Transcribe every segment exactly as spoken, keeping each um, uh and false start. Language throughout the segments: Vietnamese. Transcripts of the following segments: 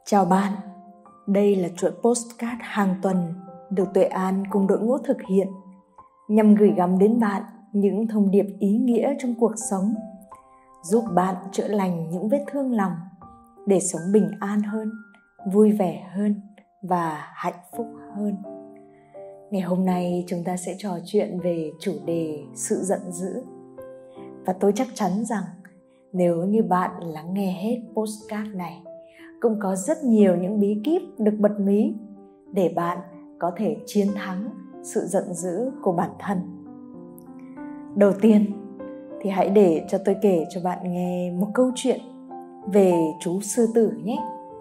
Chào bạn, đây là chuỗi podcast hàng tuần được Tuệ An cùng đội ngũ thực hiện nhằm gửi gắm đến bạn những thông điệp ý nghĩa trong cuộc sống, giúp bạn chữa lành những vết thương lòng để sống bình an hơn, vui vẻ hơn và hạnh phúc hơn. Ngày hôm nay chúng ta sẽ trò chuyện về chủ đề sự giận dữ. Và tôi chắc chắn rằng nếu như bạn lắng nghe hết podcast này, cũng có rất nhiều những bí kíp được bật mí để bạn có thể chiến thắng sự giận dữ của bản thân. Đầu tiên thì hãy để cho tôi kể cho bạn nghe một câu chuyện về chú sư tử nhé.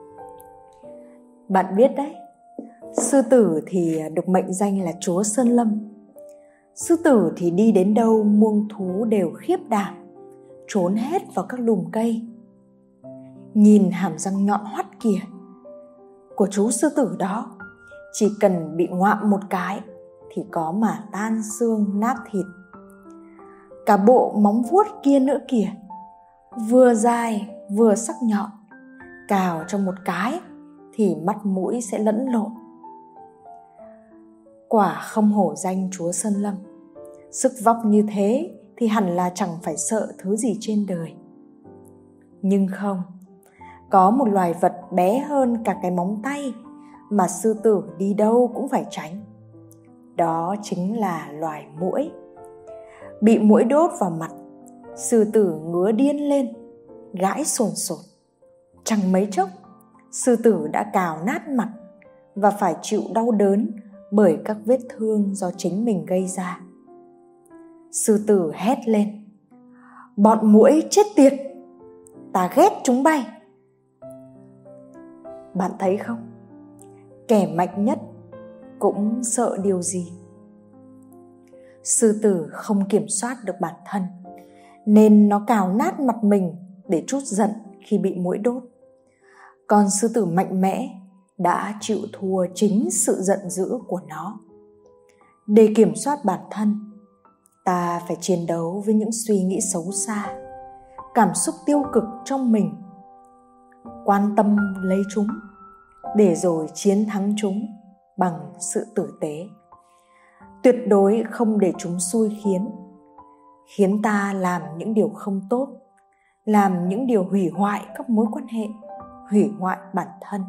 Bạn biết đấy, sư tử thì được mệnh danh là chúa Sơn Lâm. Sư tử thì đi đến đâu muông thú đều khiếp đảm, trốn hết vào các lùm cây. Nhìn hàm răng nhọn hoắt kìa của chú sư tử đó, chỉ cần bị ngoạm một cái thì có mà tan xương nát thịt. Cả bộ móng vuốt kia nữa kìa, vừa dài vừa sắc nhọn, cào trong một cái thì mắt mũi sẽ lẫn lộn. Quả không hổ danh chúa Sơn Lâm. Sức vóc như thế thì hẳn là chẳng phải sợ thứ gì trên đời. Nhưng không, có một loài vật bé hơn cả cái móng tay mà sư tử đi đâu cũng phải tránh. Đó chính là loài muỗi. Bị muỗi đốt vào mặt, sư tử ngứa điên lên, gãi sồn sột. Chẳng mấy chốc, sư tử đã cào nát mặt và phải chịu đau đớn bởi các vết thương do chính mình gây ra. Sư tử hét lên: "Bọn muỗi chết tiệt, ta ghét chúng bay." Bạn thấy không? Kẻ mạnh nhất cũng sợ điều gì? Sư tử không kiểm soát được bản thân, nên nó cào nát mặt mình để trút giận khi bị muỗi đốt. Còn sư tử mạnh mẽ đã chịu thua chính sự giận dữ của nó. Để kiểm soát bản thân, ta phải chiến đấu với những suy nghĩ xấu xa, cảm xúc tiêu cực trong mình, quan tâm lấy chúng, để rồi chiến thắng chúng bằng sự tử tế. Tuyệt đối không để chúng xui khiến, khiến ta làm những điều không tốt, làm những điều hủy hoại các mối quan hệ, hủy hoại bản thân.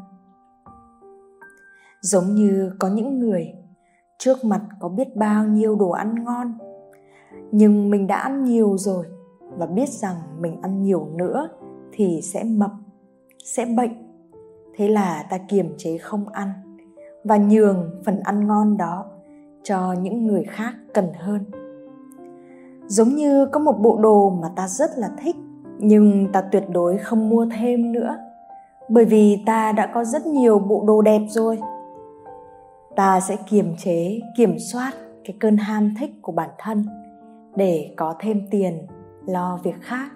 Giống như có những người trước mặt có biết bao nhiêu đồ ăn ngon, nhưng mình đã ăn nhiều rồi và biết rằng mình ăn nhiều nữa thì sẽ mập, sẽ bệnh. Thế là ta kiềm chế không ăn và nhường phần ăn ngon đó cho những người khác cần hơn. Giống như có một bộ đồ mà ta rất là thích, nhưng ta tuyệt đối không mua thêm nữa, bởi vì ta đã có rất nhiều bộ đồ đẹp rồi. Ta sẽ kiềm chế, kiểm soát cái cơn ham thích của bản thân để có thêm tiền lo việc khác.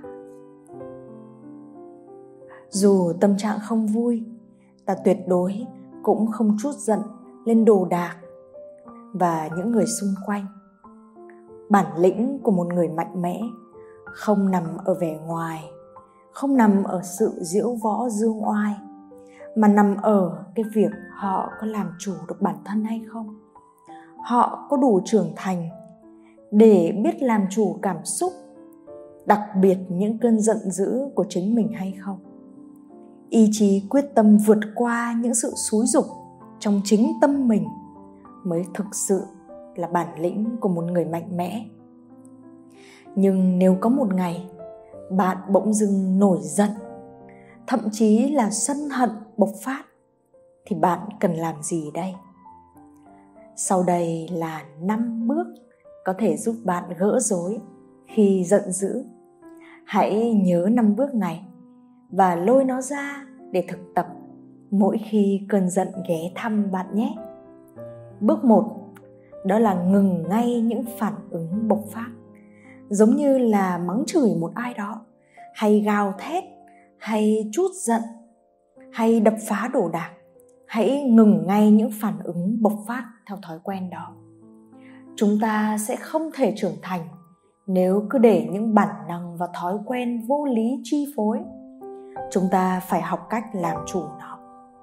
Dù tâm trạng không vui, ta tuyệt đối cũng không trút giận lên đồ đạc và những người xung quanh. Bản lĩnh của một người mạnh mẽ không nằm ở vẻ ngoài, không nằm ở sự diễu võ dương oai, mà nằm ở cái việc họ có làm chủ được bản thân hay không. Họ có đủ trưởng thành để biết làm chủ cảm xúc, đặc biệt những cơn giận dữ của chính mình hay không. Ý chí quyết tâm vượt qua những sự xúi giục trong chính tâm mình mới thực sự là bản lĩnh của một người mạnh mẽ. Nhưng nếu có một ngày bạn bỗng dưng nổi giận, thậm chí là sân hận bộc phát, thì bạn cần làm gì đây? Sau đây là năm bước có thể giúp bạn gỡ rối khi giận dữ. Hãy nhớ năm bước này và lôi nó ra để thực tập mỗi khi cơn giận ghé thăm bạn nhé. Bước một, đó là ngừng ngay những phản ứng bộc phát, giống như là mắng chửi một ai đó, hay gào thét, hay trút giận, hay đập phá đồ đạc. Hãy ngừng ngay những phản ứng bộc phát theo thói quen đó. Chúng ta sẽ không thể trưởng thành nếu cứ để những bản năng và thói quen vô lý chi phối. Chúng ta phải học cách làm chủ nó.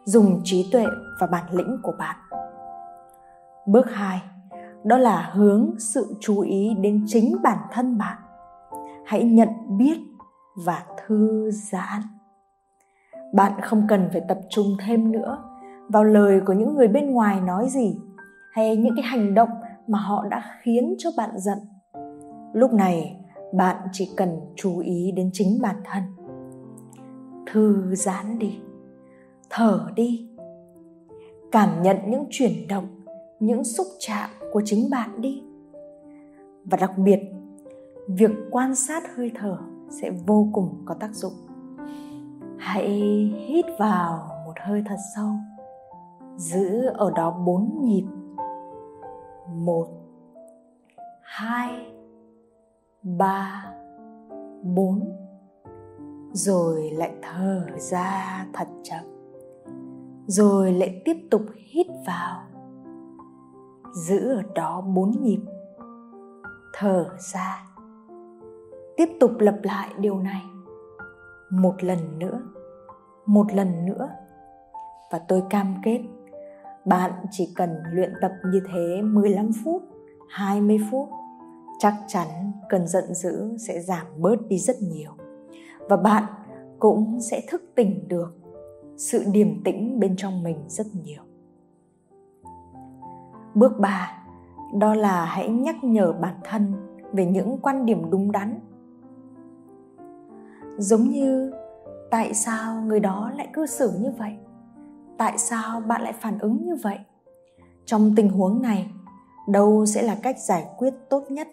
dùng trí tuệ và bản lĩnh của bạn. Bước hai, đó là hướng sự chú ý đến chính bản thân bạn. Hãy nhận biết và thư giãn. Bạn không cần phải tập trung thêm nữa vào lời của những người bên ngoài nói gì, hay những cái hành động mà họ đã khiến cho bạn giận. Lúc này, bạn chỉ cần chú ý đến chính bản thân. Thư giãn đi, thở đi. Cảm nhận những chuyển động, những xúc chạm của chính bạn đi. Và đặc biệt, việc quan sát hơi thở sẽ vô cùng có tác dụng. Hãy hít vào một hơi thật sâu, giữ ở đó bốn nhịp. Một, hai, ba, bốn. Rồi lại thở ra thật chậm. Rồi lại tiếp tục hít vào, giữ ở đó bốn nhịp. Thở ra. Tiếp tục lặp lại điều này một lần nữa, một lần nữa. Và tôi cam kết bạn chỉ cần luyện tập như thế mười lăm phút, hai mươi phút, chắc chắn cơn giận dữ sẽ giảm bớt đi rất nhiều. Và bạn cũng sẽ thức tỉnh được sự điềm tĩnh bên trong mình rất nhiều. Bước ba, đó là hãy nhắc nhở bản thân về những quan điểm đúng đắn. Giống như tại sao người đó lại cư xử như vậy? Tại sao bạn lại phản ứng như vậy? Trong tình huống này, đâu sẽ là cách giải quyết tốt nhất?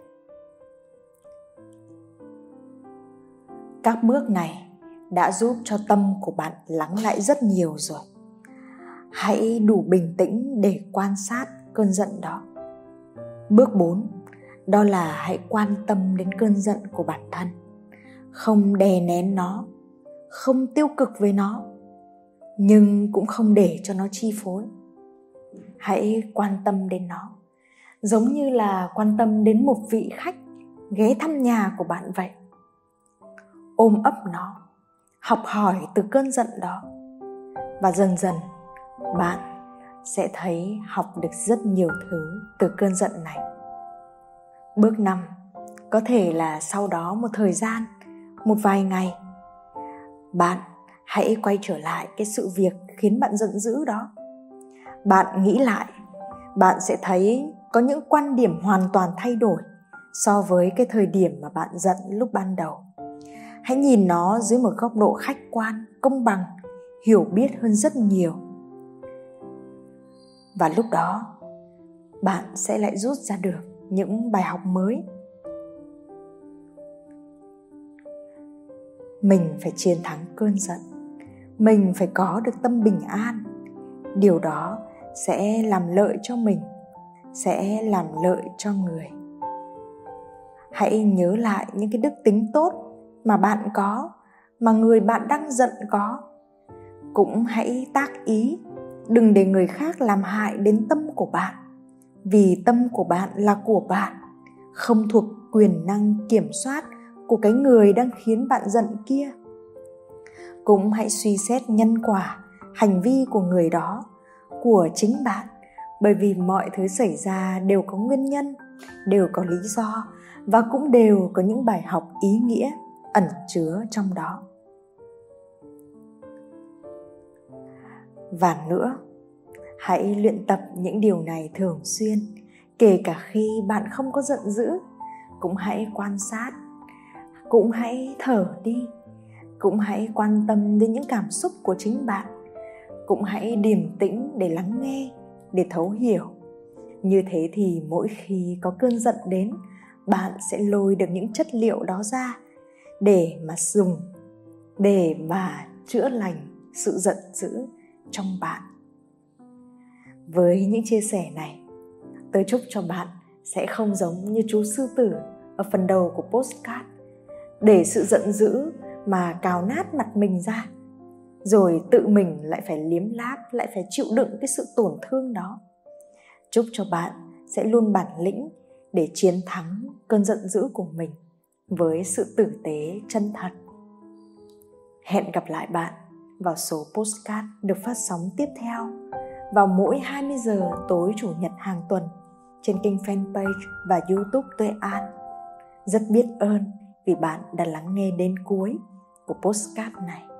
Các bước này đã giúp cho tâm của bạn lắng lại rất nhiều rồi. Hãy đủ bình tĩnh để quan sát cơn giận đó. Bước bốn, đó là hãy quan tâm đến cơn giận của bản thân. Không đè nén nó, không tiêu cực với nó, nhưng cũng không để cho nó chi phối. Hãy quan tâm đến nó, giống như là quan tâm đến một vị khách ghé thăm nhà của bạn vậy. Ôm ấp nó, học hỏi từ cơn giận đó. Và dần dần, bạn sẽ thấy học được rất nhiều thứ từ cơn giận này. Bước năm, có thể là sau đó một thời gian, một vài ngày, bạn hãy quay trở lại cái sự việc khiến bạn giận dữ đó. Bạn nghĩ lại, bạn sẽ thấy có những quan điểm hoàn toàn thay đổi so với cái thời điểm mà bạn giận lúc ban đầu. Hãy nhìn nó dưới một góc độ khách quan, công bằng, hiểu biết hơn rất nhiều. Và lúc đó, bạn sẽ lại rút ra được những bài học mới. Mình phải chiến thắng cơn giận. Mình phải có được tâm bình an. Điều đó sẽ làm lợi cho mình, sẽ làm lợi cho người. Hãy nhớ lại những cái đức tính tốt mà bạn có, mà người bạn đang giận có. Cũng hãy tác ý, đừng để người khác làm hại đến tâm của bạn. Vì tâm của bạn là của bạn, không thuộc quyền năng kiểm soát của cái người đang khiến bạn giận kia. Cũng hãy suy xét nhân quả, hành vi của người đó, của chính bạn. Bởi vì mọi thứ xảy ra đều có nguyên nhân, đều có lý do, và cũng đều có những bài học ý nghĩa ẩn chứa trong đó. Và nữa, hãy luyện tập những điều này thường xuyên. Kể cả khi bạn không có giận dữ, cũng hãy quan sát, cũng hãy thở đi, cũng hãy quan tâm đến những cảm xúc của chính bạn, cũng hãy điềm tĩnh để lắng nghe, để thấu hiểu. Như thế thì mỗi khi có cơn giận đến, bạn sẽ lôi được những chất liệu đó ra để mà dùng, để mà chữa lành sự giận dữ trong bạn. Với những chia sẻ này, tôi chúc cho bạn sẽ không giống như chú sư tử ở phần đầu của podcast, để sự giận dữ mà cào nát mặt mình ra, rồi tự mình lại phải liếm láp, lại phải chịu đựng cái sự tổn thương đó. Chúc cho bạn sẽ luôn bản lĩnh để chiến thắng cơn giận dữ của mình với sự tử tế chân thật. Hẹn gặp lại bạn vào số podcast được phát sóng tiếp theo vào mỗi hai mươi giờ tối Chủ nhật hàng tuần trên kênh fanpage và YouTube Tuệ An. Rất biết ơn vì bạn đã lắng nghe đến cuối của podcast này.